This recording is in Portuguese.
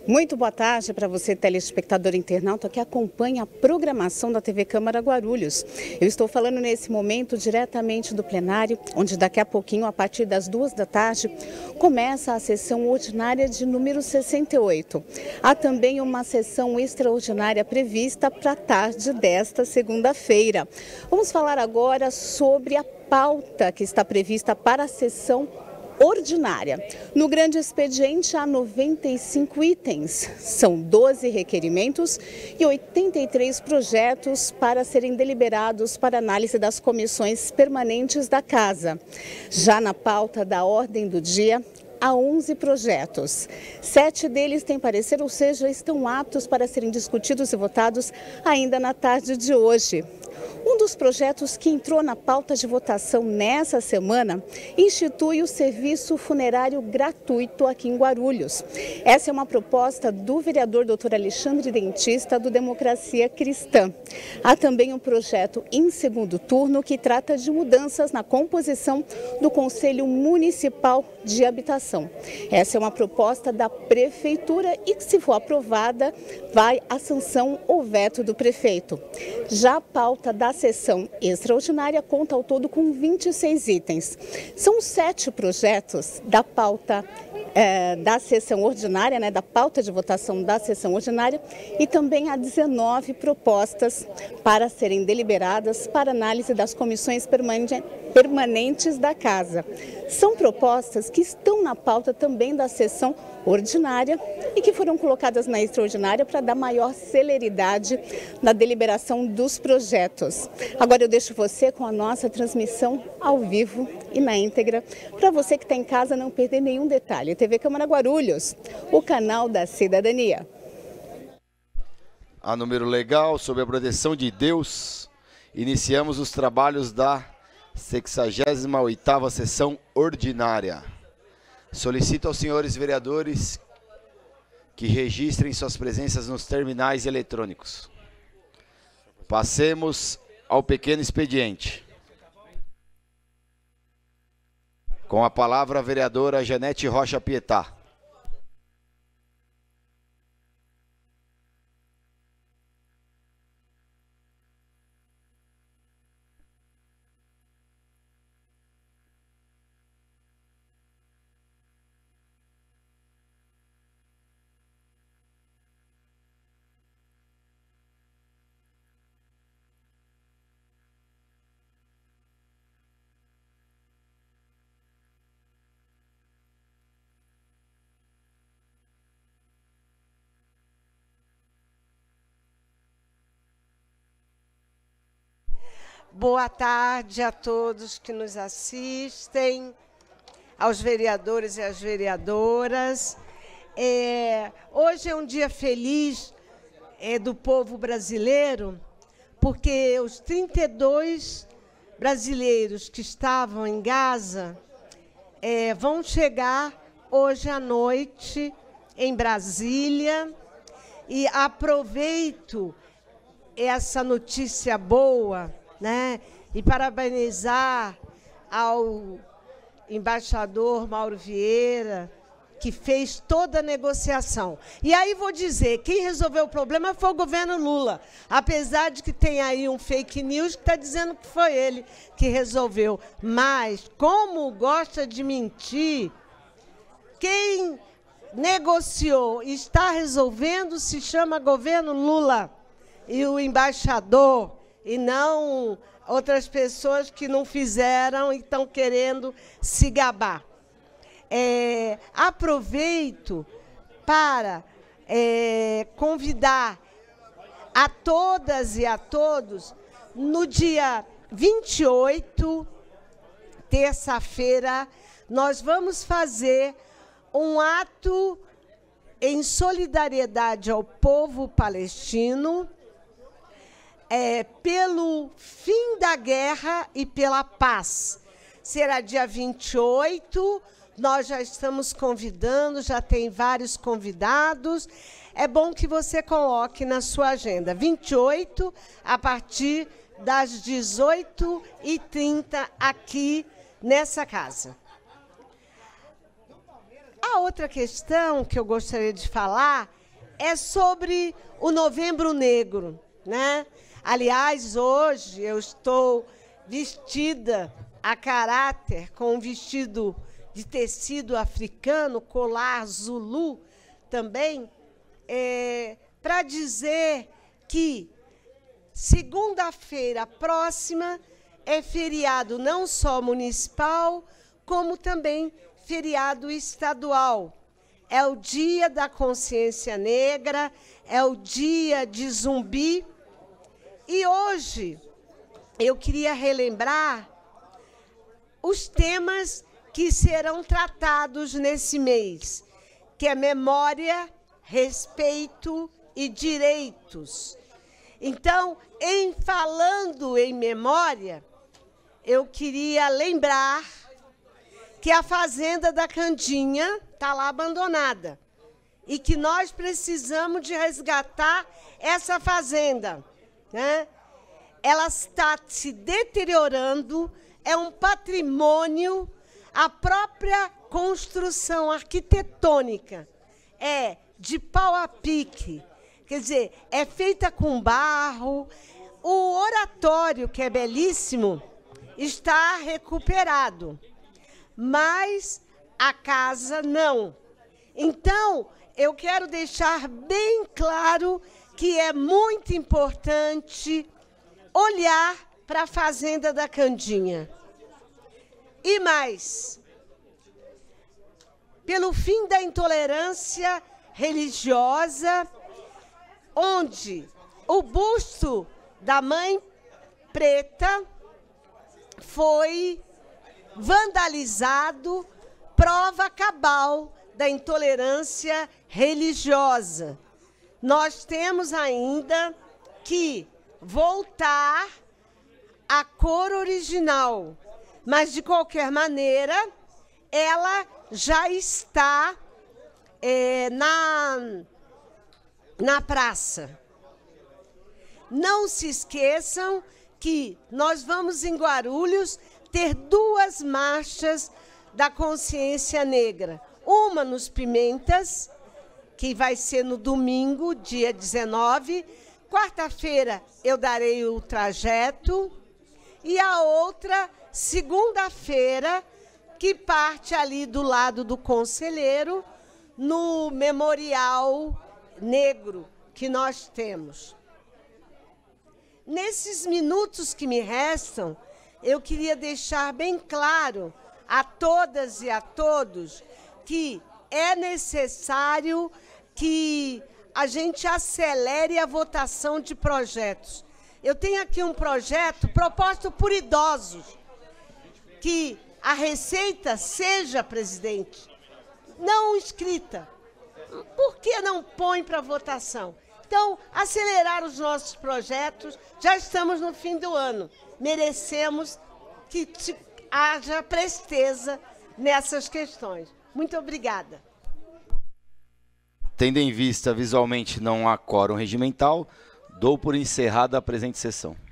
Muito boa tarde para você, telespectador internauta que acompanha a programação da TV Câmara Guarulhos. Eu estou falando nesse momento diretamente do plenário, onde daqui a pouquinho, a partir das 2 da tarde, começa a sessão ordinária de número 68. Há também uma sessão extraordinária prevista para a tarde desta segunda-feira. Vamos falar agora sobre a pauta que está prevista para a sessão ordinária. No grande expediente há 95 itens, são 12 requerimentos e 83 projetos para serem deliberados para análise das comissões permanentes da Casa. Já na pauta da ordem do dia, há 11 projetos. 7 deles têm parecer, ou seja, estão aptos para serem discutidos e votados ainda na tarde de hoje. Um dos projetos que entrou na pauta de votação nessa semana institui o serviço funerário gratuito aqui em Guarulhos. Essa é uma proposta do vereador Dr. Alexandre Dentista, do Democracia Cristã. Há também um projeto em segundo turno que trata de mudanças na composição do Conselho Municipal de Habitação. Essa é uma proposta da Prefeitura e que, se for aprovada, vai à sanção ou veto do prefeito. Já a pauta da sessão extraordinária conta ao todo com 26 itens. São 7 projetos da pauta da sessão ordinária, da pauta de votação da sessão ordinária, e também há 19 propostas para serem deliberadas para análise das comissões permanentes da Casa. São propostas que estão na pauta também da sessão ordinária e que foram colocadas na extraordinária para dar maior celeridade na deliberação dos projetos. Agora eu deixo você com a nossa transmissão ao vivo e na íntegra, para você que está em casa não perder nenhum detalhe. TV Câmara Guarulhos, o canal da cidadania. A número legal, sob a proteção de Deus, iniciamos os trabalhos da 68ª sessão ordinária. Solicito aos senhores vereadores que registrem suas presenças nos terminais eletrônicos. Passemos ao pequeno expediente. Com a palavra a vereadora Janete Rocha Pietá. Boa tarde a todos que nos assistem, aos vereadores e às vereadoras. Hoje é um dia feliz do povo brasileiro, porque os 32 brasileiros que estavam em Gaza vão chegar hoje à noite em Brasília, e aproveito essa notícia boa, e parabenizar ao embaixador Mauro Vieira, que fez toda a negociação. E aí vou dizer, quem resolveu o problema foi o governo Lula, apesar de que tem aí um fake news que está dizendo que foi ele que resolveu. Mas, como gosta de mentir, quem negociou e está resolvendo se chama governo Lula e o embaixador, e não outras pessoas que não fizeram e estão querendo se gabar. Aproveito para convidar a todas e a todos, no dia 28, terça-feira, nós vamos fazer um ato em solidariedade ao povo palestino, pelo fim da guerra e pela paz. Será dia 28, nós já estamos convidando, já tem vários convidados. É bom que você coloque na sua agenda. 28, a partir das 18h30, aqui nessa casa. A outra questão que eu gostaria de falar é sobre o Novembro Negro, né? Aliás, hoje eu estou vestida a caráter com um vestido de tecido africano, colar zulu também, para dizer que segunda-feira próxima é feriado não só municipal, como também feriado estadual. É o Dia da Consciência Negra, é o Dia de Zumbi. E hoje eu queria relembrar os temas que serão tratados nesse mês, que é memória, respeito e direitos. Então, falando em memória, eu queria lembrar que a Fazenda da Candinha está lá abandonada e que nós precisamos de resgatar essa fazenda, né? Ela está se deteriorando, é um patrimônio, a própria construção arquitetônica é de pau a pique, quer dizer, é feita com barro, o oratório, que é belíssimo, está recuperado, mas a casa não. Então, eu quero deixar bem claro que é muito importante olhar para a Fazenda da Candinha. E mais, pelo fim da intolerância religiosa, onde o busto da Mãe Preta foi vandalizado, prova cabal da intolerância religiosa. Nós temos ainda que voltar à cor original, mas, de qualquer maneira, ela já está na praça. Não se esqueçam que nós vamos, em Guarulhos, ter 2 marchas da consciência negra. Uma nos Pimentas, que vai ser no domingo, dia 19. Quarta-feira eu darei o trajeto. E a outra, segunda-feira, que parte ali do lado do Conselheiro, no Memorial Negro que nós temos. Nesses minutos que me restam, eu queria deixar bem claro a todas e a todos que é necessário que a gente acelere a votação de projetos. Eu tenho aqui um projeto proposto por idosos, que a Receita seja, presidente, não escrita. Por que não põe para votação? Então, acelerar os nossos projetos, já estamos no fim do ano. Merecemos que haja presteza nessas questões. Muito obrigada. Tendo em vista visualmente não há quórum regimental, dou por encerrada a presente sessão.